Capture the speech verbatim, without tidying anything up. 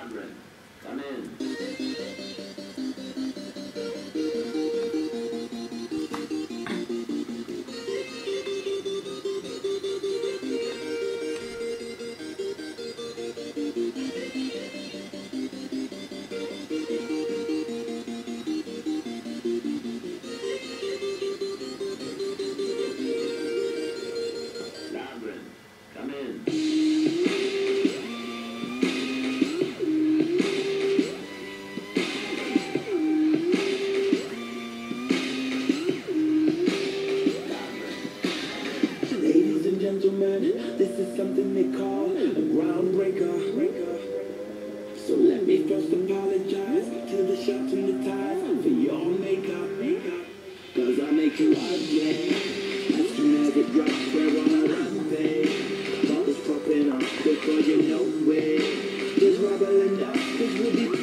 Labyrinth, come in. Labyrinth, come in. Ladies and gentlemen, this is something they call a groundbreaker. So let me first apologize to the shots and the ties for your makeup. Cause I make you ugly. As soon as it drops, we're on a rampage. Bubbles popping up before you know it. Just rubble enough, cause we'll be